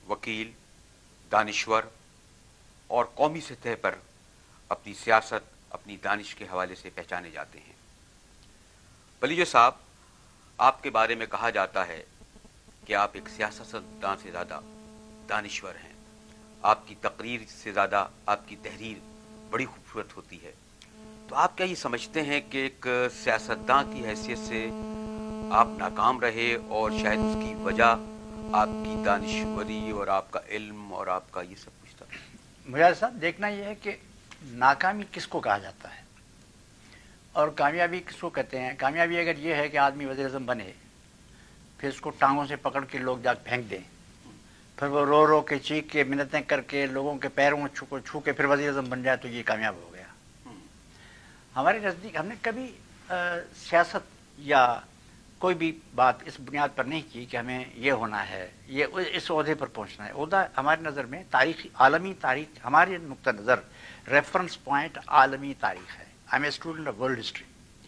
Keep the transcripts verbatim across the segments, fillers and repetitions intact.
वकील, दानिश्वर और कौमी सतह पर अपनी सियासत, अपनी दानिश के हवाले से पहचाने जाते हैं। बलीजो साहब, आपके बारे में कहा जाता है कि आप एक सियासतदान से ज़्यादा दानिश्वर हैं। आपकी तकरीर से ज़्यादा आपकी तहरीर बड़ी खूबसूरत होती है। तो आप क्या ये समझते हैं कि एक सियासतदान की हैसियत से आप नाकाम रहे और शायद उसकी वजह आपकी दानिश्वरी और आपका इल्म और आपका ये सब कुछ था? मुजाहिद साहब, देखना यह है कि नाकामी किसको कहा जाता है और कामयाबी किसको कहते हैं। कामयाबी अगर ये है कि आदमी वज़ीर-ए-आज़म बने, फिर उसको टांगों से पकड़ के लोग जाकर फेंक दें, फिर वो रो रो के चीख के मिन्नतें करके लोगों के पैरों छू को छू के फिर वज़ीर-ए-आज़म बन जाए, तो ये कामयाब हो गया। हमारे नज़दीक हमने कभी आ, सियासत या कोई भी बात इस बुनियाद पर नहीं की कि हमें ये होना है, ये इस ओहदे पर पहुंचना है। ओहदा हमारी नज़र में तारीख़, आलमी तारीख़, हमारे नुक्ता नज़र रेफरेंस पॉइंट आलमी तारीख़ है। I am a student of world history.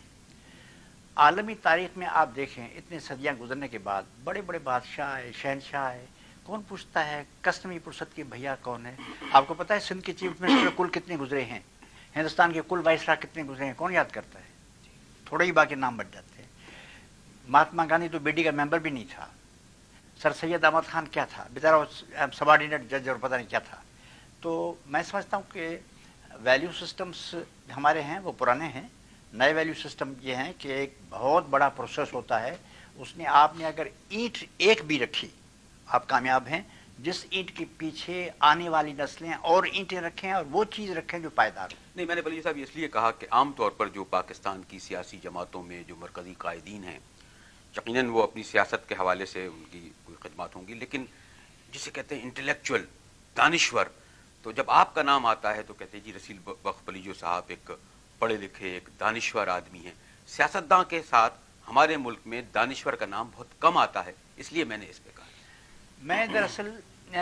आलमी तारीख़ में आप देखें, इतने सदियाँ गुजरने के बाद बड़े बड़े बादशाह आए, शहनशाह आए, कौन पूछता है कसमी पुरसत के भैया कौन है? आपको पता है सिंध के चीफ मिनिस्टर कुल कितने गुजरे हैं, हिंदुस्तान के कुल वाइसराय कितने गुजरे हैं, कौन याद करता है? थोड़े ही बाकी नाम बच जाते हैं। महात्मा गांधी तो बीडी का मेंबर भी नहीं था। सर सैयद अहमद खान क्या था, बेचारा सबॉर्डिनेट जज और पता नहीं क्या था। तो मैं समझता हूँ कि वैल्यू सिस्टम्स हमारे हैं वो पुराने हैं। नए वैल्यू सिस्टम ये हैं कि एक बहुत बड़ा प्रोसेस होता है, उसने आपने अगर ईंट एक भी रखी, आप कामयाब हैं। जिस ईंट के पीछे आने वाली नस्लें और ईंटें रखें और वो चीज़ रखें जो पायदार हो। नहीं, मैंने बलीजो साहब इसलिए कहा कि आम तौर पर जो पाकिस्तान की सियासी जमातों में जो मरकज़ी कायदीन हैं, यकीनन वो अपनी सियासत के हवाले से उनकी कोई खिदमत होंगी, लेकिन जिसे कहते हैं इंटेलेक्चुअल, दानिश्वर, तो जब आपका नाम आता है तो कहते हैं जी रसील बख्श बलीजो साहब एक पढ़े लिखे, एक दानिश्वर आदमी हैं। सियासतदान के साथ हमारे मुल्क में दानिश्वर का नाम बहुत कम आता है, इसलिए मैंने इस पे कहा। मैं दरअसल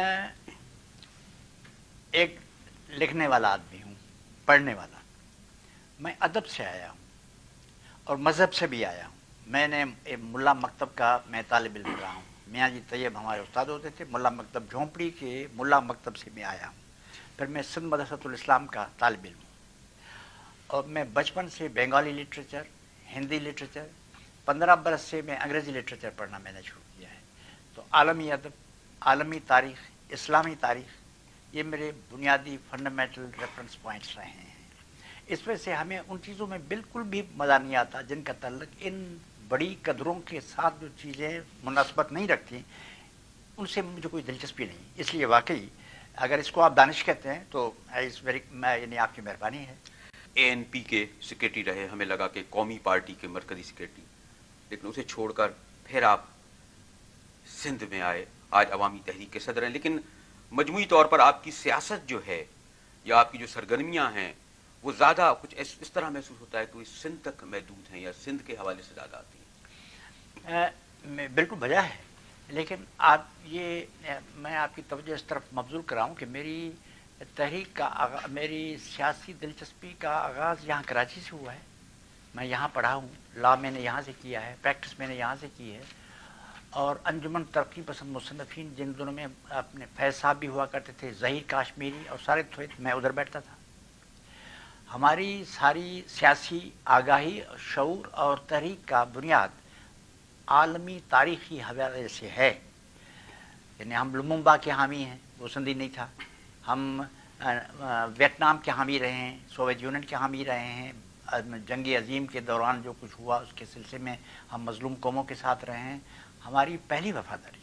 एक लिखने वाला आदमी हूँ, पढ़ने वाला। मैं अदब से आया हूँ और मज़हब से भी आया हूँ। मैंने मुल्ला मकतब का मैं तालिब इल्म रहा हूँ। मियाँ जी तैयब हमारे उस्ताद होते थे। मुल्ला मकतब झोंपड़ी के मुल्ला मकतब से मैं आया हूँ। फिर मैं सिंध मदरसतुल इस्लाम का तालिब इल्म हूँ और मैं बचपन से बंगाली लिटरेचर, हिंदी लिटरेचर, पंद्रह बरस से मैं अंग्रेज़ी लिटरेचर पढ़ना मैंने शुरू किया है। तो आलमी अदब, आलमी तारीख़, इस्लामी तारीख़, ये मेरे बुनियादी फंडामेंटल रेफरेंस पॉइंट्स रहे हैं। इस वजह से हमें उन चीज़ों में बिल्कुल भी मज़ा नहीं आता जिनका तल्लुक़ इन बड़ी कदरों के साथ जो चीज़ें मुनासबत नहीं रखती, उनसे मुझे कोई दिलचस्पी नहीं। इसलिए वाकई अगर इसको आप दानिश कहते हैं तो इस वेरी, यानी आपकी मेहरबानी है। ए एन पी के सेक्रेटरी रहे, हमें लगा कि कौमी पार्टी के मरकज़ी सेक्रेटरी, लेकिन उसे छोड़कर फिर आप सिंध में आए, आज अवामी तहरीक के सदर हैं। लेकिन मजमूई तौर पर आपकी सियासत जो है या आपकी जो सरगर्मियाँ हैं वो ज़्यादा कुछ इस, इस तरह महसूस होता है कि सिंध तक महदूद हैं या सिंध के हवाले से ज़्यादा आती हैं। बिल्कुल वजह है, लेकिन आप ये आ, मैं आपकी तवज्जो इस तरफ मबजूल कराऊँ कि मेरी तहरीक का, मेरी सियासी दिलचस्पी का आगाज़ यहाँ कराची से हुआ है। मैं यहाँ पढ़ा हूँ, लॉ मैंने यहाँ से किया है, प्रैक्टिस मैंने यहाँ से की है। और अंजुमन तरक्की पसंद मुसन्निफीन जिन दोनों में अपने फैज़ साहब भी हुआ करते थे, ज़हीर काश्मीरी और सारे थे, मैं उधर बैठता था। हमारी सारी सियासी आगाही, शऊर और तहरीक का बुनियाद आलमी तारीख़ी हवाले से है। यानी हम लुमुम्बा के हामी हैं, वो सिंधी नहीं था। हम वियतनाम के हामी रहे हैं, सोवियत यूनियन के हामी रहे हैं। जंग अजीम के दौरान जो कुछ हुआ उसके सिलसिले में हम मजलूम कौमों के साथ रहे हैं। हमारी पहली वफादारी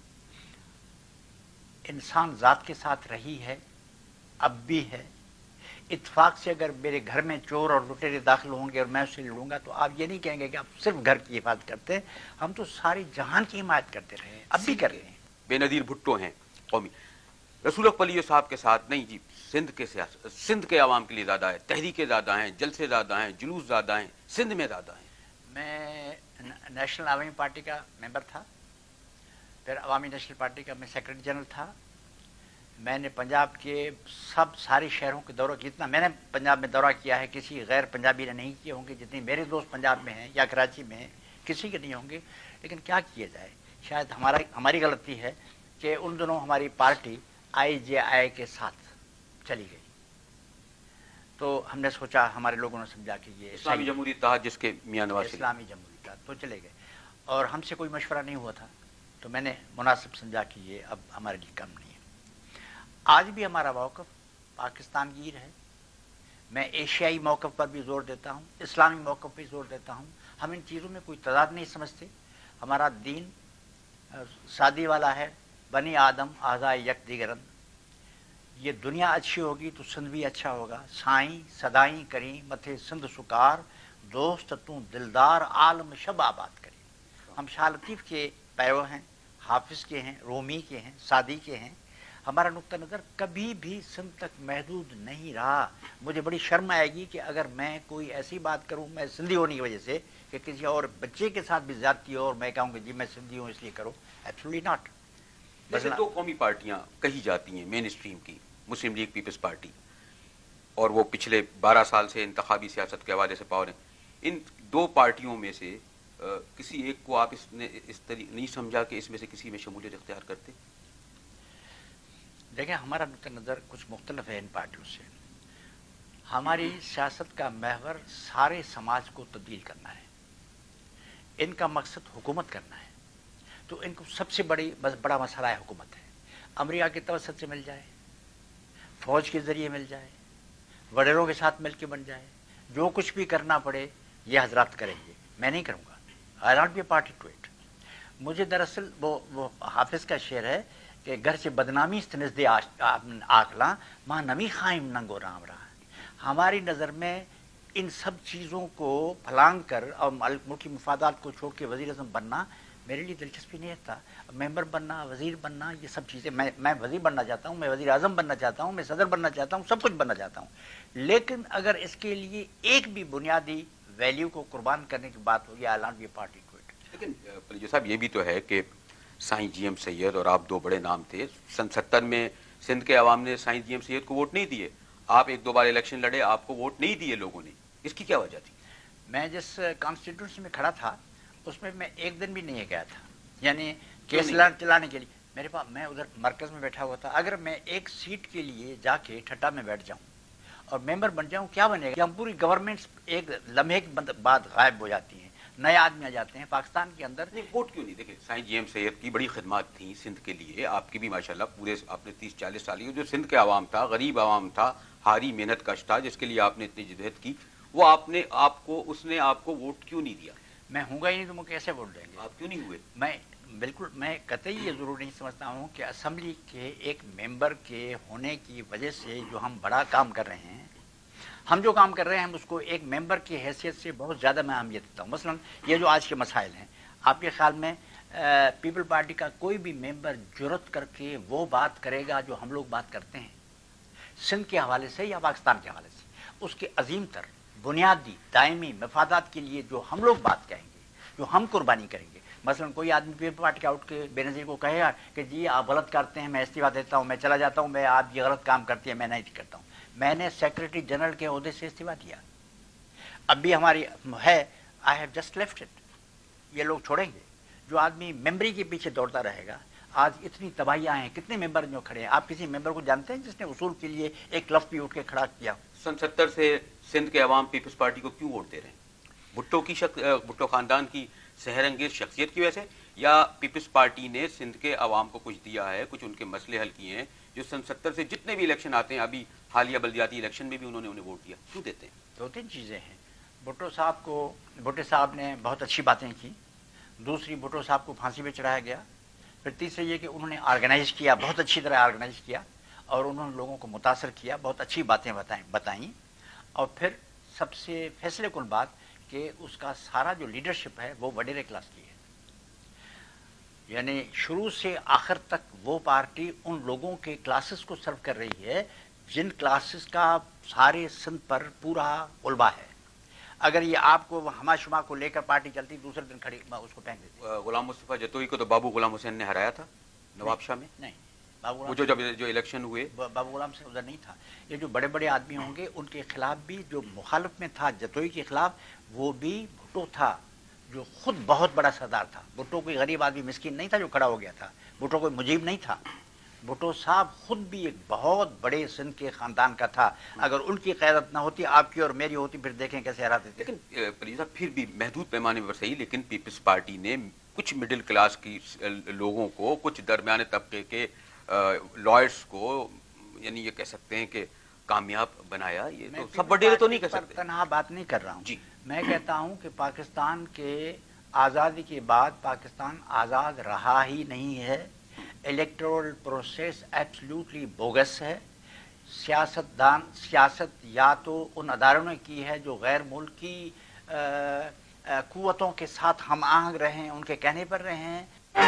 इंसान ज़ात के साथ रही है, अब भी है। इत्फाक से अगर मेरे घर में चोर और लुटेरे दाखिल होंगे और मैं उससे लड़ूंगा तो आप ये नहीं कहेंगे कि आप सिर्फ घर की हिफाजत करते हैं, हम तो सारी जहान की हिमायत करते रहे, अब भी कर रहे हैं। बेनज़ीर भुट्टो हैं कौमी। रसूल बलीजो साहब के साथ नहीं जी, सिंध के सियासत, सिंध के आवाम के लिए ज़्यादा है, तहरीकें ज़्यादा हैं, जलसे ज़्यादा हैं, जुलूस ज़्यादा हैं, सिंध में ज़्यादा हैं। मैं नेशनल आवामी पार्टी का मेंबर था, फिर अवामी नेशनल पार्टी का मैं सेक्रेटरी जनरल था। मैंने पंजाब के सब सारे शहरों के दौरा, जितना मैंने पंजाब में दौरा किया है किसी गैर पंजाबी ने नहीं किए होंगे। जितने मेरे दोस्त पंजाब में हैं या कराची में हैं, किसी के नहीं होंगे। लेकिन क्या किया जाए, शायद हमारा हमारी गलती है کہ ان دنوں ہماری پارٹی آئی جے آئی کے ساتھ چلی گئی، تو ہم نے سوچا، ہمارے لوگوں نے سمجھا کہ یہ اسلامی جمہوری اتحاد جس کے میاں نواز شریف، اسلامی جمہوری اتحاد، تو چلے گئے، اور ہم سے کوئی مشورہ نہیں ہوا تھا، تو میں نے مناسب سمجھا کہ یہ اب ہمارے لیے کم نہیں ہے۔ آج بھی ہمارا موقف پاکستان گیر ہے، میں ایشیائی موقف پر بھی زور دیتا ہوں، اسلامی موقف پہ زور دیتا ہوں، ہم ان چیزوں میں کوئی تضاد نہیں سمجھتے، ہمارا دین سادی والا ہے، بنی آدم اعضائے یک دیگرند، یہ دنیا اچھی ہوگی تو سندھ بھی اچھا ہوگا، سائیں صدائیں کریں متھے سندھ سکار، دوست تو دلدار عالم شب آباد کریں۔ ہم شاہ لطیف کے پیرو ہیں، حافظ کے ہیں، رومی کے ہیں، سعدی کے ہیں، ہمارا نقطہ نظر کبھی بھی سندھ تک محدود نہیں رہا۔ مجھے بڑی شرم آئے گی کہ اگر میں کوئی ایسی بات کروں میں سندھی ہونے کی وجہ سے کہ کسی اور بچے کے ساتھ بھی زیادتی ہو اور میں کہوں کہ جی میں سندھی ہوں اس لیے کرو، ایبسولوٹلی ناٹ۔ جیسے دو قومی پارٹیاں کہی جاتی ہیں مین اسٹریم کی، مسلم لیگ پیپلز پارٹی، اور وہ پچھلے بارہ سال سے انتخابی سیاست کے حوالے سے پاور ہیں، ان دو پارٹیوں میں سے کسی ایک کو آپ اس نے اس طریقے نہیں سمجھا کہ اس میں سے کسی میں شمولیت اختیار کرتے؟ دیکھیں، ہمارا نقطہ نظر کچھ مختلف ہے ان پارٹیوں سے۔ ہماری سیاست کا محور سارے سماج کو تبدیل کرنا ہے، ان کا مقصد حکومت کرنا ہے، تو ان کو سب سے بڑی بڑا مسئلہ ہے حکومت ہے، امریکہ کے توسط سے مل جائے، فوج کے ذریعے مل جائے، وڈیروں کے ساتھ مل کے بن جائے، جو کچھ بھی کرنا پڑے یہ حضرات کریں گے، میں نہیں کروں گا، I not be a party to it. مجھے دراصل وہ وہ حافظ کا شعر ہے کہ گھر سے بدنامی نزد آکلاں ماں نمی خائم ننگو رام رہا۔ ہماری نظر میں ان سب چیزوں کو پھلانگ کر اور ملکی مفادات کو چھوڑ کے وزیر اعظم بننا میرے لیے دلچسپی نہیں رکھتا۔ ممبر بننا، وزیر بننا، یہ سب چیزیں، میں میں وزیر بننا چاہتا ہوں، میں وزیر اعظم بننا چاہتا ہوں، میں صدر بننا چاہتا ہوں، سب کچھ بننا چاہتا ہوں، لیکن اگر اس کے لیے ایک بھی بنیادی ویلیو کو قربان کرنے کی بات ہوگی، I not be a party to it. لیکن پلیجو صاحب یہ بھی تو ہے کہ سائیں جی ایم سید اور آپ دو بڑے نام تھے، سن ستر میں سندھ کے عوام نے سائیں جی ایم سید کو ووٹ نہیں دیے، آپ ایک دو بار الیکشن لڑے، آپ کو ووٹ نہیں دیے لوگوں نے، اس کی کیا وجہ تھی؟ میں جس کانسٹیٹیوشن میں کھڑا تھا اس میں میں ایک دن بھی نہیں گیا تھا، یعنی کیس چلانے کے لیے میرے پاس، میں ادھر مرکز میں بیٹھا ہوا تھا، اگر میں ایک سیٹ کے لیے جا کے ٹھٹا میں بیٹھ جاؤں اور ممبر بن جاؤں کیا بنے گا؟ ہم پوری گورنمنٹ ایک لمحے کے بعد غائب ہو جاتی ہیں، نئے آدمی آ جاتے ہیں پاکستان کے اندر۔ نہیں، ووٹ کیوں نہیں؟ دیکھیں، سائیں جی ایم سید کی بڑی خدمات تھیں سندھ کے لیے، آپ کی بھی ماشاءاللہ پورے آپ نے تیس چالیس سال کی، جو سندھ کے عوام تھا، غریب عوام تھا، ہاری محنت کش تھا، جس کے لیے آپ نے اتنی جدوجہد کی، وہ آپ نے آپ کو اس نے آپ کو ووٹ کیوں نہیں دیا؟ میں ہوں گا ہی نہیں تو مجھے کیسے ووٹ دیں گے؟ آپ کیوں نہیں ہوئے؟ میں بالکل، میں قطعی یہ ضرور نہیں سمجھتا ہوں کہ اسمبلی کے ایک ممبر کے ہونے کی وجہ سے جو ہم بڑا کام کر رہے ہیں، ہم جو کام کر رہے ہیں ہم اس کو ایک ممبر کی حیثیت سے بہت زیادہ میں اہمیت دیتا ہوں۔ مثلا یہ جو آج کے مسائل ہیں، آپ کے خیال میں پیپل پارٹی کا کوئی بھی ممبر جرت کر کے وہ بات کرے گا جو ہم لوگ بات کرتے ہیں سندھ کے حوالے سے یا پاکستان کے حوالے سے؟ اس کے عظیم تر بنیادی دائمی مفادات کے لیے جو ہم لوگ بات کہیں گے، جو ہم قربانی کریں گے، مثلا کوئی آدمی پیپل پارٹی کا اٹھ کے بے نظیر کو کہے گا کہ جی آپ غلط کرتے ہیں، میں استعفیٰ دیتا ہوں، میں چلا جاتا ہوں، میں آپ یہ غلط کام کرتی ہیں، میں نہیں کرتا ہوں۔ میں نے سیکرٹری جنرل کے عہدے سے استعفیٰ دیا، اب بھی ہماری ہے، I have just left it. یہ لوگ چھوڑیں گے؟ جو آدمی ممبری کے پیچھے دوڑتا رہے گا، آج اتنی تباہیاں ہیں، کتنے ممبر جو کھڑے ہیں، آپ کسی ممبر کو جانتے ہیں جس نے اصول کے لیے ایک لفظ بھی اٹھ کے کھڑا کیا؟ سن ستر سے سندھ کے عوام پیپلز پارٹی کو کیوں ووٹ دے رہے ہیں؟ بھٹو کی شک... بھٹو خاندان کی سحر انگیز شخصیت کی وجہ سے، یا پیپلز پارٹی نے سندھ کے عوام کو کچھ دیا ہے، کچھ ان کے مسئلے حل کیے ہیں، جو سن ستر سے جتنے بھی الیکشن آتے ہیں، ابھی حالیہ بلدیاتی الیکشن میں بھی انہوں نے انہیں ووٹ دیا، کیوں دیتے ہیں؟ دو تین چیزیں ہیں۔ بھٹو صاحب کو بھٹو صاحب نے بہت اچھی باتیں کی، دوسری بھٹو صاحب کو پھانسی پہ چڑھایا گیا، پھر تیسرے یہ کہ انہوں نے آرگنائز کیا، بہت اچھی طرح آرگنائز کیا، اور انہوں نے لوگوں کو متاثر کیا، بہت اچھی باتیں بتائیں بتائیں اور پھر سب سے فیصلے کن بات کہ اس کا سارا جو لیڈرشپ ہے وہ وڈیرے کلاس کی ہے، یعنی شروع سے آخر تک وہ پارٹی ان لوگوں کے کلاسز کو سرو کر رہی ہے جن کلاسز کا سارے سندھ پر پورا غلبہ ہے۔ اگر یہ آپ کو ہما شما کو لے کر پارٹی چلتی، دوسرے دن کھڑی اس کو پھینک دیتی۔ غلام مصطفیٰ جتوئی کو تو بابو غلام حسین نے ہرایا تھا نواب شاہ میں، نہیں، بابو وہ جو جب جو الیکشن ہوئے، بابو غلام سے ادھر نہیں تھا۔ یہ جو بڑے بڑے آدمی ہوں گے ان کے خلاف بھی جو مخالف میں تھا جتوئی کے خلاف، وہ بھی بھٹو تھا، جو خود بہت بڑا سردار تھا. بھٹو کوئی غریب آدمی مسکین نہیں تھا جو کھڑا ہو گیا تھا. بھٹو کوئی مجیب نہیں تھا. بھٹو صاحب خود بھی ایک بہت بڑے سندھ کے خاندان کا تھا. اگر ان کی قیادت نہ ہوتی, آپ کی اور میری ہوتی, پھر دیکھیں کیسے ہراتے تھے. لیکن پرویز صاحب پھر بھی محدود پیمانے پر صحیح, لیکن پیپلز پارٹی نے کچھ مڈل کلاس کی لوگوں کو, کچھ درمیانے طبقے کے لائرس کو, یعنی یہ کہہ سکتے ہیں کہ کامیاب بنایا. یہ تو سب بڑے تو نہیں کہہ سکتے. تنہا بات نہیں کر رہا ہوں جی. میں کہتا ہوں کہ پاکستان کے آزادی کے بعد پاکستان آزاد رہا ہی نہیں ہے. الیکٹورل پروسیس ایبسلیوٹلی بوگس ہے. سیاست دان سیاست یا تو ان اداروں نے کی ہے جو غیر ملکی قوتوں کے ساتھ ہم آہنگ رہے ہیں, ان کے کہنے پر رہے ہیں.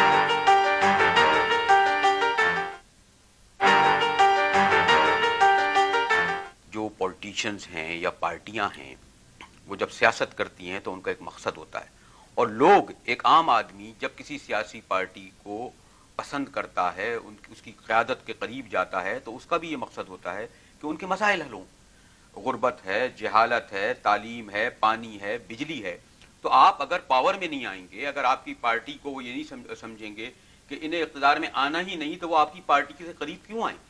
جو پولیٹیشنز ہیں یا پارٹیاں ہیں وہ جب سیاست کرتی ہیں تو ان کا ایک مقصد ہوتا ہے, اور لوگ, ایک عام آدمی جب کسی سیاسی پارٹی کو پسند کرتا ہے, ان کی اس کی قیادت کے قریب جاتا ہے, تو اس کا بھی یہ مقصد ہوتا ہے کہ ان کے مسائل حل ہوں. غربت ہے, جہالت ہے, تعلیم ہے, پانی ہے, بجلی ہے. تو آپ اگر پاور میں نہیں آئیں گے, اگر آپ کی پارٹی کو وہ یہ نہیں سمجھیں گے کہ انہیں اقتدار میں آنا ہی نہیں, تو وہ آپ کی پارٹی کے قریب کیوں آئیں؟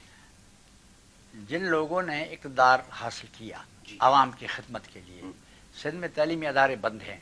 جن لوگوں نے اقتدار حاصل کیا جی. عوام کی خدمت کے لیے, سندھ میں تعلیمی ادارے بند ہیں,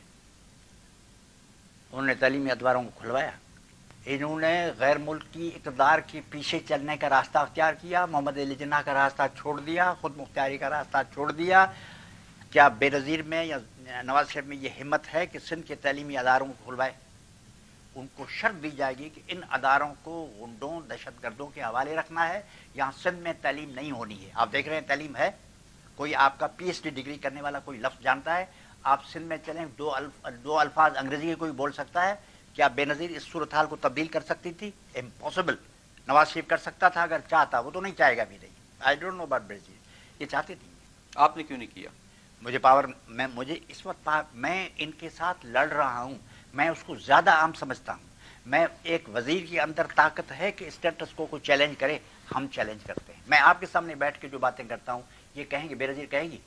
انہوں نے تعلیمی ادواروں کو کھلوایا. انہوں نے غیر ملکی اقتدار کے پیچھے چلنے کا راستہ اختیار کیا, محمد علی جناح کا راستہ چھوڑ دیا, خود مختاری کا راستہ چھوڑ دیا. کیا بے نظیر میں یا نواز شریف میں یہ ہمت ہے کہ سندھ کے تعلیمی اداروں کو کھلوائے؟ ان کو شرط دی جائے گی کہ ان اداروں کو غنڈوں, دہشت گردوں کے حوالے رکھنا ہے. یہاں سندھ میں تعلیم نہیں ہونی ہے. آپ دیکھ رہے ہیں تعلیم ہے, کوئی آپ کا پی ایچ ڈی ڈگری کرنے والا کوئی لفظ جانتا ہے؟ آپ سندھ میں چلیں, دو الف دو الفاظ انگریزی کے کوئی بول سکتا ہے؟ کیا بے نظیر اس صورتحال کو تبدیل کر سکتی تھی؟ امپاسبل. نواز شریف کر سکتا تھا اگر چاہتا, وہ تو نہیں چاہے گا بھی نہیں. آئی ڈونٹ نو اباؤٹ بے نظیر, یہ چاہتے تھے. آپ نے کیوں نہیں کیا؟ مجھے پاور, میں مجھے اس وقت میں ان کے ساتھ لڑ رہا ہوں, میں اس کو زیادہ عام سمجھتا ہوں. میں ایک وزیر کے اندر طاقت ہے کہ اسٹیٹس کو کوئی چیلنج کرے, ہم چیلنج کرتے ہیں. میں آپ کے سامنے بیٹھ کے جو باتیں کرتا ہوں یہ کہیں گے, بے نظیر کہیں گی,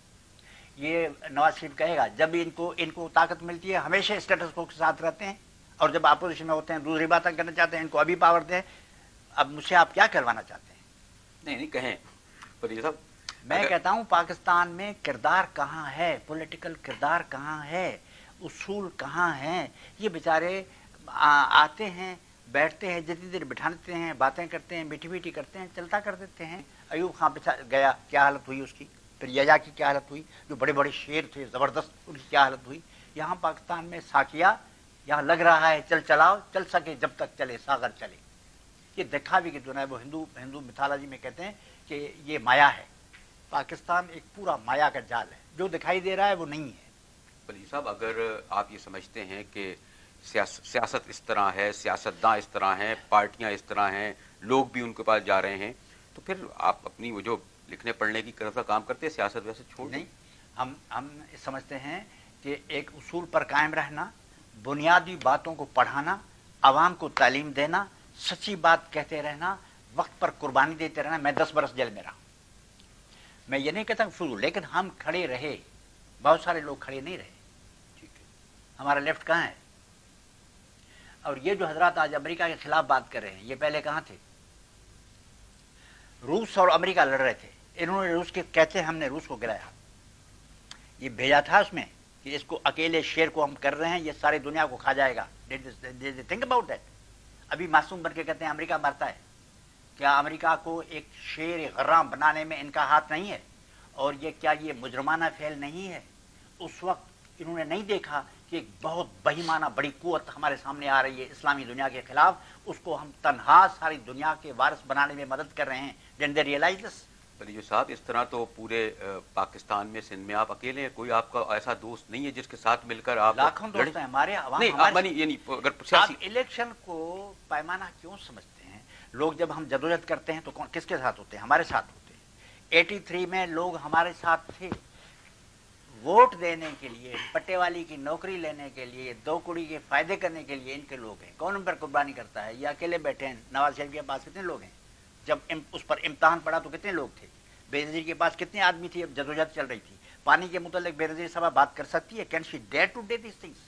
یہ نواز شریف کہے گا. جب ان کو ان کو طاقت ملتی ہے ہمیشہ اسٹیٹس کو کے ساتھ رہتے ہیں, اور جب اپوزیشن میں ہوتے ہیں دوسری باتیں کرنا چاہتے ہیں, ان کو ابھی پاور دیں. اب مجھ سے آپ کیا کروانا چاہتے ہیں؟ نہیں نہیں کہیں پر یہ سب. میں کہتا ہوں پاکستان میں کردار کہاں ہے, پولیٹیکل کردار کہاں ہے, اصول کہاں ہیں؟ یہ بیچارے آتے ہیں, بیٹھتے ہیں, جتنی دیر بٹھاتے ہیں, باتیں کرتے ہیں, میٹھی میٹھی کرتے ہیں, چلتا کر دیتے ہیں. ایوب خان بچا گیا, کیا حالت ہوئی اس کی. پھر یحییٰ کی کیا حالت ہوئی, جو بڑے بڑے شیر تھے زبردست, ان کی کیا حالت ہوئی. یہاں پاکستان میں ساکیا, یہاں لگ رہا ہے چل چلاؤ, چل سکے جب تک چلے ساغر چلے. یہ دکھاوی کی دنیا ہے. وہ ہندو ہندو میتھالوجی میں کہتے ہیں کہ یہ مایا ہے. پاکستان ایک پورا مایا کا جال ہے, جو دکھائی دے رہا ہے وہ نہیں ہے. ولی صاحب اگر آپ یہ سمجھتے ہیں کہ سیاست اس طرح ہے, سیاستداں اس طرح ہیں, پارٹیاں اس طرح ہیں, لوگ بھی ان کے پاس جا رہے ہیں, تو پھر آپ اپنی وہ جو لکھنے پڑھنے کی طرف کا کام کرتے ہیں, سیاست ویسے چھوڑ نہیں. ہم ہم سمجھتے ہیں کہ ایک اصول پر قائم رہنا, بنیادی باتوں کو پڑھانا, عوام کو تعلیم دینا, سچی بات کہتے رہنا, وقت پر قربانی دیتے رہنا. میں دس برس جیل میں رہا, میں یہ نہیں کہتا فضول, لیکن ہم کھڑے رہے, بہت سارے لوگ کھڑے نہیں رہے. ٹھیک ہے, ہمارا لیفٹ کہاں ہے؟ اور یہ جو حضرات آج امریکہ کے خلاف بات کر رہے ہیں, یہ پہلے کہاں تھے؟ روس اور امریکہ لڑ رہے تھے, انہوں نے روس کے کہتے ہیں ہم نے روس کو گرایا. یہ بھیجا تھا اس میں کہ اس کو اکیلے شیر کو ہم کر رہے ہیں, یہ ساری دنیا کو کھا جائے گا. Think about that. ابھی معصوم بن کے کہتے ہیں امریکہ مرتا ہے. کیا امریکہ کو ایک شیر غراں بنانے میں ان کا ہاتھ نہیں ہے؟ اور یہ کیا یہ مجرمانہ فعل نہیں ہے؟ اس وقت انہوں نے نہیں دیکھا کہ ایک بہت بہیمانہ بڑی قوت ہمارے سامنے آ رہی ہے اسلامی دنیا کے خلاف, اس کو ہم تنہا ساری دنیا کے وارث بنانے میں مدد کر رہے ہیں. Didn't they realize this? ولی صاحب اس طرح تو پورے پاکستان میں, سندھ میں آپ اکیلے ہیں, کوئی آپ کا ایسا دوست نہیں ہے جس کے ساتھ مل کر آپ لاکھوں دوست ہیں ہمارے. عوام آپ الیکشن کو پیمانہ کیوں سمجھتے ہیں؟ لوگ جب ہم جدوجہد کرتے ہیں تو کس کے ساتھ ہوتے ہیں؟ ہمارے ساتھ ہوتے ہیں. ایٹی تھری میں لوگ ہمارے ساتھ تھے, ووٹ دینے کے لیے, پٹے والی کی نوکری لینے کے لیے, دو کڑی کے فائدے کرنے کے لیے ان کے لوگ ہیں. کون ان پر قربانی کرتا ہے؟ یہ اکیلے بیٹھے ہیں. نواز شریف کے پاس کتنے لوگ ہیں؟ جب اس پر امتحان پڑا تو کتنے لوگ تھے؟ بے نظیر کے پاس کتنے آدمی تھے؟ اب جدوجہد چل رہی تھی. پانی کے متعلق بے نظیر صاحب بات کر سکتی ہے؟ Can she dare to day these things?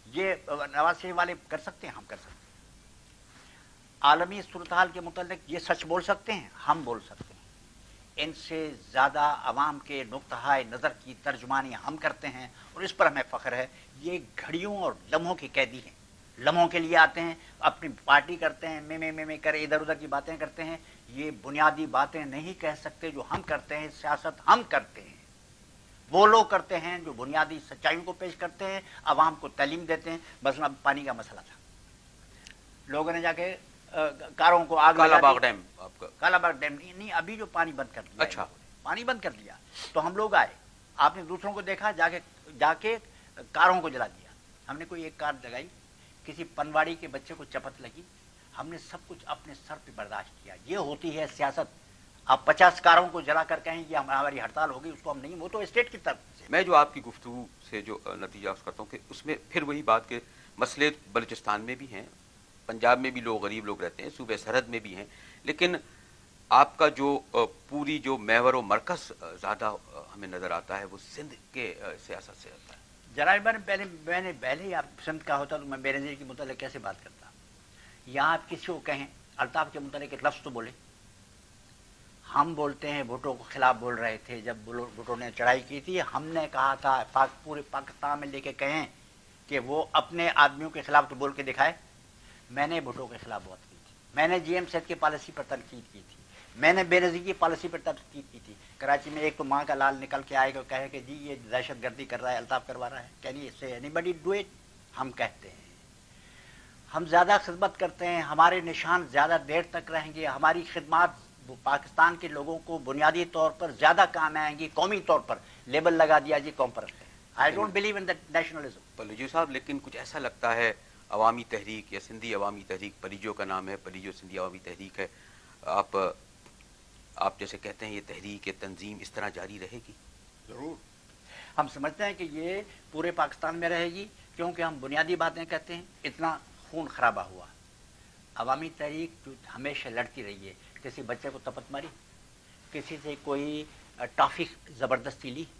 یہ نواز شریف والے کر سکتے ہیں، ہم کر سکتے ہیں۔ عالمی صورتحال کے متعلق یہ سچ بول سکتے ہیں، ہم بول سکتے ہیں۔ ان سے زیادہ عوام کے نقطۂ نظر کی ترجمانی ہم کرتے ہیں، اور اس پر ہمیں فخر ہے۔ یہ گھڑیوں اور لمحوں کے قیدی ہیں، لمحوں کے لیے آتے ہیں، اپنی پارٹی کرتے ہیں، میں میں میں میں کرے ادھر ادھر کی باتیں کرتے ہیں۔ یہ بنیادی باتیں نہیں کہہ سکتے جو ہم کرتے ہیں، سیاست ہم کرتے ہیں۔ وہ لوگ کرتے ہیں جو بنیادی سچائیوں کو پیش کرتے ہیں، عوام کو تعلیم دیتے ہیں۔ بس اب پانی کا مسئلہ تھا، لوگوں نے جا کے کاروں کو آگ کالا لگا باغ دی۔ ڈیم آپ کا؟ کالا باغ ڈیم نہیں نہیں، ابھی جو پانی بند کر دیا، اچھا، پانی بند کر دیا تو ہم لوگ آئے، آپ نے دوسروں کو دیکھا، جا کے جا کے کاروں کو جلا دیا۔ ہم نے کوئی ایک کار جگائی، کسی پنواڑی کے بچے کو چپت لگی، ہم نے سب کچھ اپنے سر پہ برداشت کیا۔ یہ ہوتی ہے سیاست۔ آپ پچاس کاروں کو جلا کر کہیں کہ ہماری ہڑتال ہوگی، اس کو ہم نہیں، وہ تو اسٹیٹ کی طرف سے۔ میں جو آپ کی گفتگو سے جو نتیجہ اس کرتا ہوں کہ اس میں پھر وہی بات کہ مسئلے بلوچستان میں بھی ہیں، پنجاب میں بھی لوگ غریب لوگ رہتے ہیں، صوبہ سرحد میں بھی ہیں، لیکن آپ کا جو پوری جو محور و مرکز زیادہ ہمیں نظر آتا ہے وہ سندھ کے سیاست سے آتا ہے۔ جناب میں نے پہلے میں نے پہلے ہی آپ سندھ کا ہوتا تو میں بے نظیر کے متعلق کیسے بات کرتا؟ یہاں آپ کسی کو کہیں الطاف کے متعلق ایک لفظ تو بولے۔ ہم بولتے ہیں بھٹو کے خلاف بول رہے تھے جب بھٹو نے چڑھائی کی تھی، ہم نے کہا تھا پاک پورے پاکستان میں لے کے کہیں کہ وہ اپنے آدمیوں کے خلاف تو بول کے دکھائے۔ میں نے بھٹو کے خلاف بات کی تھی، میں نے جی ایم سیٹ کی پالیسی پر تنقید کی تھی، میں نے بے نظیر کی پالیسی پر تنقید کی تھی۔ کراچی میں ایک تو ماں کا لال نکل کے آئے گا کہے کہ جی یہ دہشت گردی کر رہا ہے، الطاف کروا رہا ہے، can you say anybody do it? ہم کہتے ہیں ہم زیادہ خدمت کرتے ہیں، ہمارے نشان زیادہ دیر تک رہیں گے، ہماری خدمات پاکستان کے لوگوں کو بنیادی طور پر زیادہ کام آئیں گی۔ قومی طور پر لیبل لگا دیا جی قوم پرست ہے۔ I don't believe in that nationalism. Palijo صاحب، لیکن کچھ ایسا لگتا ہے عوامی تحریک یا سندھی عوامی تحریک، پلیجو کا نام ہے، پلیجو سندھی عوامی تحریک ہے، آپ آپ جیسے کہتے ہیں یہ تحریک یہ تنظیم اس طرح جاری رہے گی؟ ضرور، ہم سمجھتے ہیں کہ یہ پورے پاکستان میں رہے گی، کیونکہ ہم بنیادی باتیں کہتے ہیں۔ اتنا خون خرابہ ہوا، عوامی تحریک جو ہمیشہ لڑتی رہی ہے، کسی بچے کو تپت ماری، کسی سے کوئی ٹافی زبردستی لی،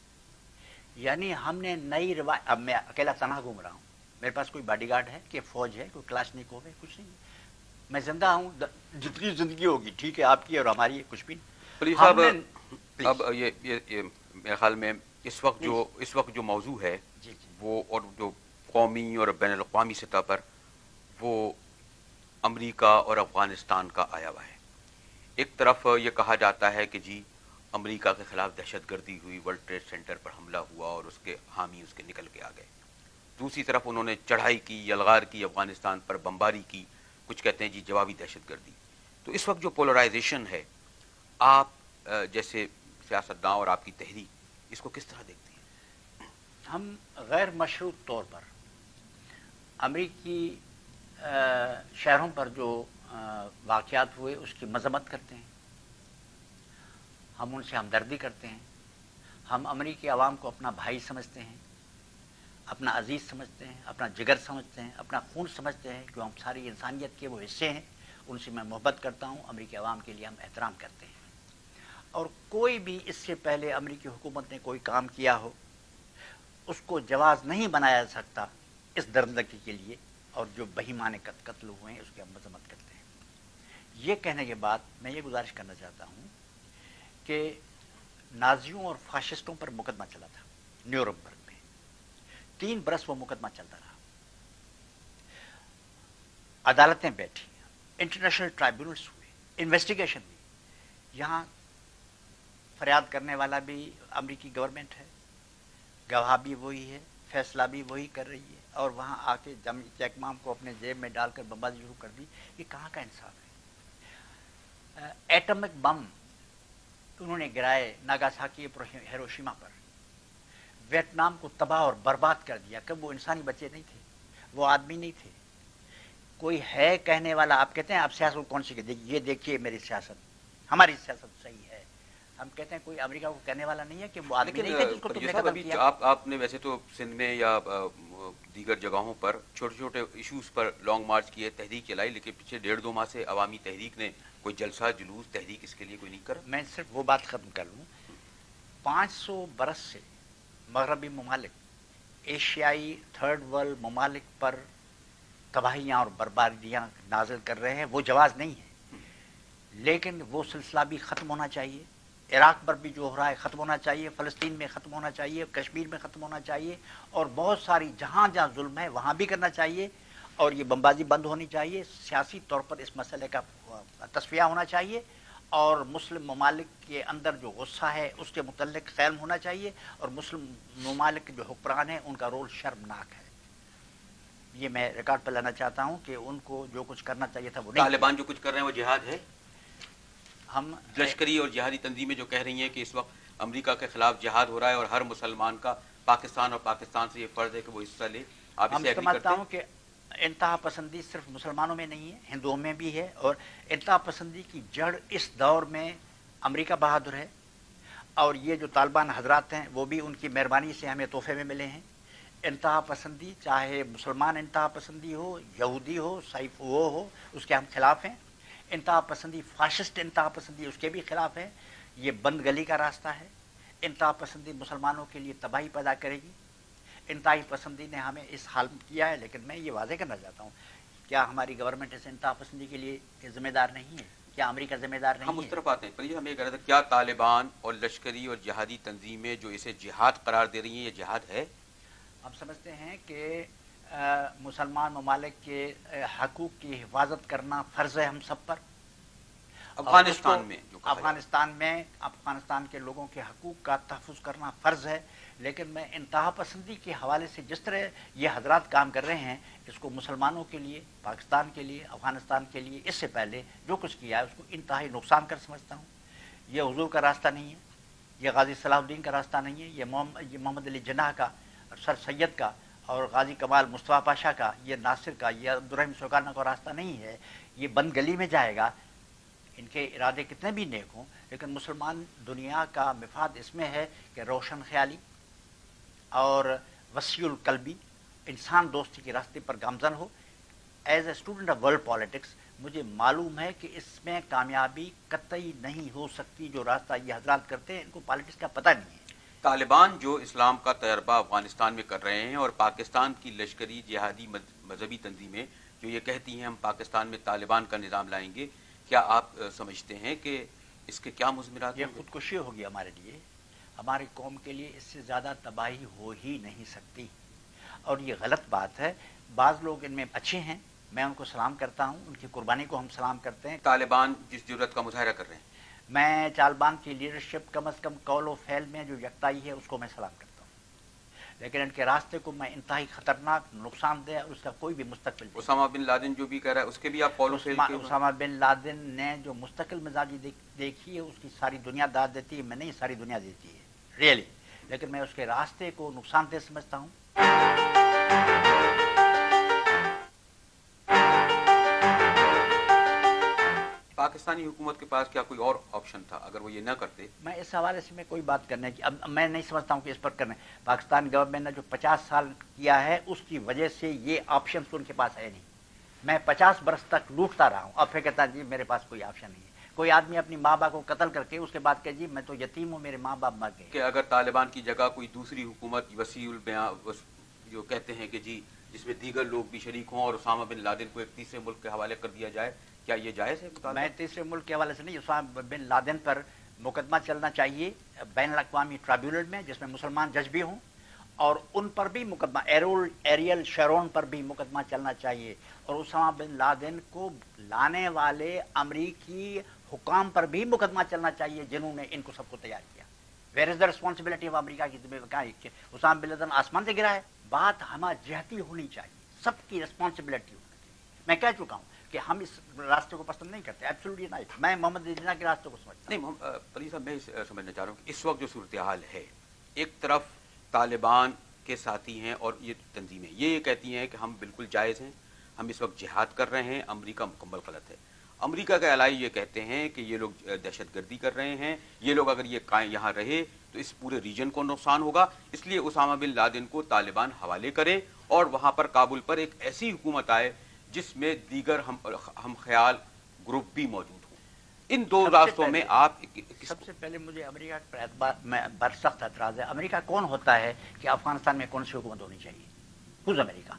یعنی ہم نے نئی روایت۔ اب میں اکیلا تنہا گھوم رہا ہوں، میرے پاس کوئی باڈی گارڈ ہے کہ فوج ہے، کوئی کلاشنکوف ہے، کچھ نہیں، میں زندہ ہوں، جتنی زندگی ہوگی ٹھیک ہے، آپ کی اور ہماری کچھ بھی نہیں۔ پلیز ہم صاحب، نے اب یہ یہ یہ میرے خیال میں اس وقت جو اس وقت جو موضوع ہے جی جی وہ اور جو قومی اور بین الاقوامی سطح پر وہ امریکہ اور افغانستان کا آیا ہوا ہے۔ ایک طرف یہ کہا جاتا ہے کہ جی امریکہ کے خلاف دہشت گردی ہوئی، ورلڈ ٹریڈ سینٹر پر حملہ ہوا اور اس کے حامی اس کے نکل کے آ گئے۔ دوسری طرف انہوں نے چڑھائی کی، یلغار کی، افغانستان پر بمباری کی، کچھ کہتے ہیں جی جوابی دہشت گردی۔ تو اس وقت جو پولرائزیشن ہے، آپ جیسے سیاستداں اور آپ کی تحریک اس کو کس طرح دیکھتے ہیں؟ ہم غیر مشروط طور پر امریکی شہروں پر جو واقعات ہوئے اس کی مذمت کرتے ہیں، ہم ان سے ہمدردی کرتے ہیں، ہم امریکی عوام کو اپنا بھائی سمجھتے ہیں، اپنا عزیز سمجھتے ہیں، اپنا جگر سمجھتے ہیں، اپنا خون سمجھتے ہیں، کیوں ہم ساری انسانیت کے وہ حصے ہیں، ان سے میں محبت کرتا ہوں، امریکی عوام کے لیے ہم احترام کرتے ہیں۔ اور کوئی بھی اس سے پہلے امریکی حکومت نے کوئی کام کیا ہو اس کو جواز نہیں بنایا جا سکتا اس درندگی کے لیے، اور جو بہیمانہ قتل ہوئے ہیں اس کی ہم مذمت کرتے ہیں۔ یہ کہنے کے بعد میں یہ گزارش کرنا چاہتا ہوں کہ نازیوں اور فاشسٹوں پر مقدمہ چلا تھا نیورمبرگ میں، تین برس وہ مقدمہ چلتا رہا، عدالتیں بیٹھی، انٹرنیشنل ٹرائبونلس ہوئے، انویسٹیگیشن ہوئی، یہاں فریاد کرنے والا بھی امریکی گورنمنٹ ہے، گواہ بھی وہی ہے، فیصلہ بھی وہی کر رہی ہے، اور وہاں آ کے چیک مام کو اپنے جیب میں ڈال کر بمبازی شروع کر دی۔ یہ کہاں کا انصاف ہے؟ ایٹمک بم انہوں نے گرائے ناگاساکی اور ہیروشیما پر، ویتنام کو تباہ اور برباد کر دیا۔ کہ وہ انسانی بچے نہیں تھے، وہ آدمی نہیں تھے؟ کوئی ہے کہنے والا؟ آپ کہتے ہیں آپ سیاست کون سی؟ یہ دیکھیے میری سیاست، ہماری سیاست صحیح ہے۔ ہم کہتے ہیں کوئی امریکہ کو کہنے والا نہیں ہے کہ وہ آدمی نہیں تھے جس کو تم نے قتل کیا۔ آپ آپ نے ویسے تو سندھ میں یا دیگر جگہوں پر چھوٹے چھوٹے ایشوز پر لانگ مارچ کیے، تحریک چلائی، لیکن پچھلے ڈیڑھ دو ماہ سے عوامی تحریک نے کوئی جلسہ جلوس تحریک اس کے لیے کوئی نہیں کرا؟ میں صرف وہ بات ختم کر لوں، پانچ سو برس سے مغربی ممالک एशियाई थर्ड वर्ल्ड ममालिक पर तबाहियाँ और बर्बादियाँ नाजिल कर रहे हैं, वो जवाज़ नहीं है, लेकिन वो सिलसिला भी ख़त्म होना चाहिए। इराक़ पर भी जो हो रहा है ख़त्म होना चाहिए, फ़लस्तीन में ख़त्म होना चाहिए, कश्मीर में ख़त्म होना चाहिए, और बहुत सारी जहाँ जहाँ जुल्म है वहाँ भी करना चाहिए, और ये बमबाजी बंद होनी चाहिए। सियासी तौर पर इस मसले का तस्फिया होना चाहिए, और मुस्लिम ममालिक के अंदर जो गुस्सा है उसके मुतल्लिक़ क़याम होना चाहिए, और मुस्लिम ममालिक के जो हुक्मरान हैं उनका रोल शर्मनाक है। ये मैं रिकॉर्ड पर लाना चाहता हूँ कि उनको जो कुछ करना चाहिए था वो नहीं। तालिबान जो कुछ कर रहे हैं वो जिहाद है। हम लश्करी और जिहादी तंजीमें जो कह रही हैं कि इस वक्त अमेरिका के खिलाफ जिहाद हो रहा है और हर मुसलमान का पाकिस्तान और पाकिस्तान से ये फ़र्ज़ है कि वो हिस्सा ले, आप हम इसे एग्री करते समझता हैं? हूँ कि इंतहा पसंदी सिर्फ मुसलमानों में नहीं है, हिंदुओं में भी है, और इंतहा पसंदी की जड़ इस दौर में अमेरिका बहादुर है, और ये जो तालिबान हजरात हैं वो भी उनकी मेहरबानी से हमें तोहफे में मिले हैं। इंतहा पसंदी, चाहे मुसलमान इंतहा पसंदी हो, यहूदी हो, साइफ वो हो, उसके हम खिलाफ हैं। इंतहा पसंदी, फाशिस्ट इंतहा पसंदी, उसके भी खिलाफ है। ये बंद गली का रास्ता है। इंतहा पसंदी मुसलमानों के लिए तबाही पैदा करेगी। इंतहा पसंदी ने हमें इस हाल में किया है, लेकिन मैं ये वादे करना चाहता हूँ, क्या हमारी गवर्नमेंट इस इंतहा पसंदी के लिए जिम्मेदार नहीं है? क्या अमेरिका जिम्मेदार नहीं हम उस है? तरफ आते हैं, पर ये हमें कह रहे थे क्या तालिबान और लश्करी और जिहादी तंजीमें जो इसे जिहाद करार दे रही हैं, ये जिहाद है? हम समझते हैं कि मुसलमान ममालिक के हकूक़ की हिफाजत करना फ़र्ज़ है हम सब पर। अफगानिस्तान में जो कहा अफगानिस्तान में अफगानिस्तान के लोगों के हकूक़ का तहफ़्फ़ुज़ करना फ़र्ज़ है, लेकिन मैं इंतहा पसंदी के हवाले से जिस तरह ये हजरात काम कर रहे हैं, इसको मुसलमानों के लिए, पाकिस्तान के लिए, अफगानिस्तान के लिए इससे पहले जो कुछ किया है उसको इंतहाई नुकसान कर समझता हूँ। ये हुजूर का रास्ता नहीं है, ये गाजी सलाहुद्दीन का रास्ता नहीं है, ये मोहम्मद ये मोहम्मद अली जिन्नाह का, सर सैयद का और गाजी कमाल मुस्तफ़ा पाशा का, ये नासिर का, ये अब्दुर्रहीम सुल्ताना का रास्ता नहीं है। ये बंद गली में जाएगा। इनके इरादे कितने भी नेक हों, लेकिन मुसलमान दुनिया का मफाद इसमें है कि रोशन ख्याली और वसीउल कल्बी, इंसान दोस्ती के रास्ते पर गामजन हो। As a student of world politics मुझे मालूम है कि इसमें कामयाबी कतई नहीं हो सकती। जो रास्ता ये हजरात करते हैं, इनको पॉलिटिक्स का पता नहीं है। तालिबान जो इस्लाम का तजर्बा अफगानिस्तान में कर रहे हैं और पाकिस्तान की लश्करी जिहादी मजहबी तंजीमें जो ये कहती हैं हम पाकिस्तान में तालिबान का निज़ाम लाएंगे, क्या आप समझते हैं कि इसके क्या मुज़मिरात? ये खुदकुशी होगी हमारे लिए, हमारी कौम के लिए इससे ज़्यादा तबाही हो ही नहीं सकती, और ये गलत बात है। बाज़ लोग इनमें अच्छे हैं, मैं उनको सलाम करता हूँ, उनकी कुर्बानी को हम सलाम करते हैं। तालिबान जिस जुर्रत का मुजाहरा कर रहे हैं, मैं तालिबान की लीडरशिप कम अज़ कम कौल व फ़ैल में जो यकताई है उसको मैं सलाम करता हूँ, लेकिन इनके रास्ते को मैं इंतहाई ख़तरनाक, नुकसानदेह और उसका कोई भी मुस्तक़बिल नहीं। उसामा बिन लादेन जो भी कह रहा है उसके भी आप कौल व फ़ैल के? उसामा बिन लादेन ने जो मुस्तकिल मिजाजी देख, देखी है उसकी सारी दुनिया दाद देती है, मैं नहीं सारी दुनिया देती है रियली, लेकिन मैं उसके रास्ते को नुकसानदेह समझता हूँ। पाकिस्तानी हुकूमत के पास क्या कोई और ऑप्शन था अगर वो ये ना करते? मैं इस हवाले से मैं कोई बात करने की, अब मैं नहीं समझता हूँ कि इस पर करने, पाकिस्तान गवर्नमेंट ने जो पचास साल किया है उसकी वजह से ये ऑप्शन तो उनके पास है नहीं। मैं पचास बरस तक लूटता रहा हूँ, अब फिर कहता जी मेरे पास कोई ऑप्शन नहीं है। कोई आदमी अपनी माँ बाप को कत्ल करके उसके बाद कहे जी मैं तो यतीम हूँ, मेरे माँ बाप मर गए। कि अगर तालिबान की जगह कोई दूसरी हुकूमत वसीउल बयां जो कहते हैं कि जी जिसमें दीगर लोग भी शरीक हों और उसामा बिन लादेन को एक तीसरे मुल्क के हवाले कर दिया जाए, क्या ये जायज़ है? मैं तीसरे मुल्क के हवाले से नहीं, उसामा बिन लादेन पर मुकदमा चलना चाहिए बैन अवी ट्राइब्यूनल में, जिसमें मुसलमान जज भी हों, और उन पर भी मुकदमा, एरोल एरियल शरोन पर भी मुकदमा चलना चाहिए, और उसामा बिन लादेन को लाने वाले अमरीकी हुकाम पर भी मुकदमा चलना चाहिए जिन्होंने इनको सबको तैयार किया। Where is the responsibility of America की जिम्मेदारी? उसामा बिन लादेन आसमान से गिरा है? बात हमारा जहती होनी चाहिए, सबकी रिस्पॉन्सिबिलिटी होनी चाहिए। मैं कह चुका हूँ कि हम इस रास्ते को पसंद नहीं करते, एब्सोल्युटली नहीं। मैं मोहम्मद अली जिन्नाह के रास्ते को समझता नहीं। पली साहब मैं समझना चाह रहा हूँ कि इस वक्त जो सूरत हाल है, एक तरफ तालिबान के साथी हैं और ये तंजीमें ये ये कहती हैं कि हम बिल्कुल जायज़ हैं, हम इस वक्त जिहाद कर रहे हैं, अमेरिका मुकम्मल गलत है। अमेरिका के अलाई ये कहते हैं कि ये लोग दहशतगर्दी कर रहे हैं, ये लोग अगर ये कायम यहाँ रहे तो इस पूरे रीजन को नुकसान होगा, इसलिए उसामा बिन लादेन को तालिबान हवाले करे और वहाँ पर काबुल पर एक ऐसी हुकूमत आए जिसमें दीगर हम हम ख्याल ग्रुप भी मौजूद हों। ان دو راستوں میں آپ سب سے پہلے مجھے امریکہ پر اعتبار میں برسخت اعتراض ہے. امریکہ کون ہوتا ہے کہ افغانستان میں کون سی حکومت ہونی چاہیے؟ خود امریکہ.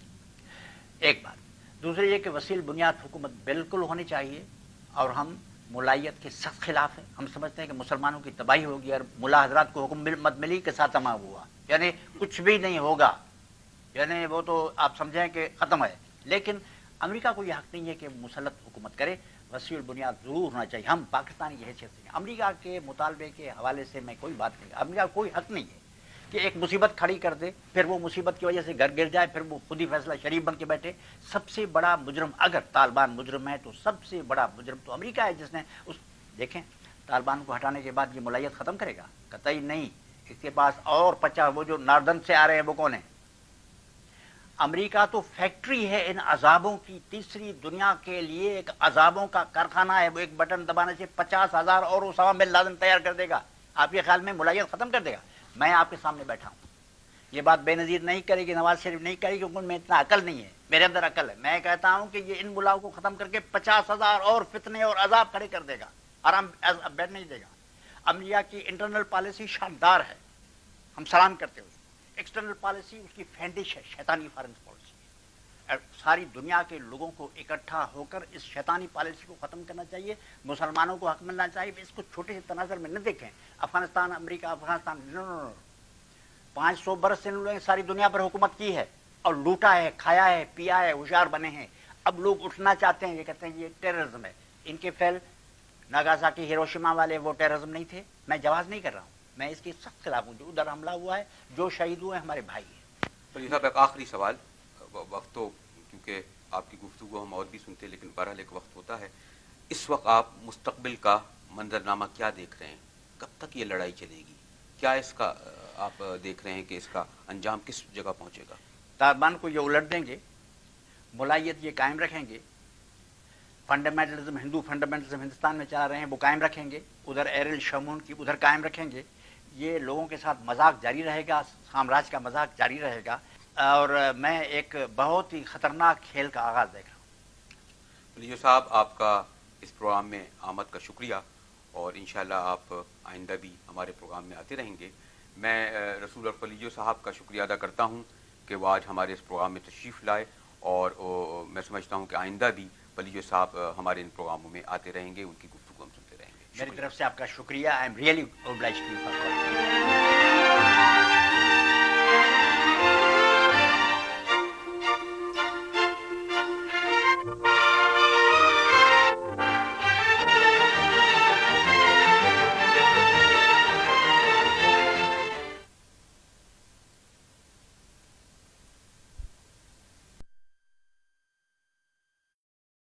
ایک بات. دوسری یہ کہ وسیل بنیاد حکومت بالکل ہونی چاہیے، اور ہم ملائیت کے سخت خلاف ہیں. ہم سمجھتے ہیں کہ مسلمانوں کی تباہی ہوگی اور ملا حضرات کو حکم مت ملی کے ساتھ تمام ہوا، یعنی کچھ بھی نہیں ہوگا، یعنی وہ تو آپ سمجھیں کہ ختم ہے. لیکن امریکہ کو یہ حق نہیں ہے کہ مسلط حکومت کرے. وسیع البنیاد ضرور ہونا چاہیے. ہم پاکستانی کی حیثیت سے امریکہ کے مطالبے کے حوالے سے میں کوئی بات نہیں. امریکہ کو کوئی حق نہیں ہے کہ ایک مصیبت کھڑی کر دے، پھر وہ مصیبت کی وجہ سے گھر گر جائے، پھر وہ خود ہی فیصلہ شریف بن کے بیٹھے. سب سے بڑا مجرم اگر طالبان مجرم ہے تو سب سے بڑا مجرم تو امریکہ ہے، جس نے اس دیکھیں طالبان کو ہٹانے کے بعد یہ ملائیت ختم کرے گا؟ قطعی نہیں. اس کے پاس اور پچاس وہ جو ناردن سے آ رہے ہیں وہ کون ہیں؟ امریکہ تو فیکٹری ہے ان عذابوں کی. تیسری دنیا کے لیے ایک عذابوں کا کارخانہ ہے. وہ ایک بٹن دبانے سے پچاس ہزار اور اسامہ بن لادن تیار کر دے گا. آپ کے خیال میں ملائیت ختم کر دے گا؟ میں آپ کے سامنے بیٹھا ہوں، یہ بات بے نظیر نہیں کرے گی، نواز شریف نہیں کرے گی، کیونکہ میں اتنا عقل نہیں ہے، میرے اندر عقل ہے. میں کہتا ہوں کہ یہ ان ملاؤں کو ختم کر کے پچاس ہزار اور فتنے اور عذاب کھڑے کر دے گا، آرام بیٹھ نہیں دے گا. امریکہ کی انٹرنل پالیسی شاندار ہے، ہم سلام کرتے ہیں. ایکسٹرنل پالیسی اس کی فینڈش ہے، شیطانی فارن پالیسی. ساری دنیا کے لوگوں کو اکٹھا ہو کر اس شیطانی پالیسی کو ختم کرنا چاہیے. مسلمانوں کو حق ملنا چاہیے. اس کو چھوٹے سے تناظر میں نہ دیکھیں. افغانستان امریکہ افغانستان نو نو نو پانچ سو برس سے انہوں نے ساری دنیا پر حکومت کی ہے اور لوٹا ہے، کھایا ہے، پیا ہے، ہوشیار بنے ہیں. اب لوگ اٹھنا چاہتے ہیں، یہ کہتے ہیں یہ ٹیررزم ہے. ان کے فعل ناگاساکی ہیروشیما والے وہ ٹیررزم نہیں تھے؟ میں جواز نہیں کر رہا ہوں، میں اس کے سخت خلاف ہوں. جو ادھر حملہ ہوا ہے، جو شہید ہوئے ہیں، ہمارے بھائی ہیں. تو یہ صاحب ایک آخری سوال، وقت تو کیونکہ آپ کی گفتگو ہم اور بھی سنتے، لیکن بہرحال ایک وقت ہوتا ہے. اس وقت آپ مستقبل کا منظرنامہ کیا دیکھ رہے ہیں؟ کب تک یہ لڑائی چلے گی؟ کیا اس کا آپ دیکھ رہے ہیں کہ اس کا انجام کس جگہ پہنچے گا؟ طالبان کو یہ الٹ دیں گے، ملائیت یہ قائم رکھیں گے، فنڈامنٹلزم ہندو فنڈامنٹلزم ہندوستان میں چلا رہے ہیں وہ قائم رکھیں گے، ادھر ایرل شمون کی ادھر قائم رکھیں گے. یہ لوگوں کے ساتھ مذاق جاری رہے گا، سامراج کا مذاق جاری رہے گا. اور میں ایک بہت ہی خطرناک کھیل کا آغاز دیکھ رہا ہوں. پلیجو صاحب، آپ کا اس پروگرام میں آمد کا شکریہ، اور انشاءاللہ آپ آئندہ بھی ہمارے پروگرام میں آتے رہیں گے. میں رسول اور پلیجو صاحب کا شکریہ ادا کرتا ہوں کہ وہ آج ہمارے اس پروگرام میں تشریف لائے، اور میں سمجھتا ہوں کہ آئندہ بھی پلیجو صاحب ہمارے ان پروگراموں میں آتے رہیں گے، ان کی گفتگو ہم سنتے رہیں گے. میری طرف سے آپ کا شکریہ. I am really obliged to you for calling.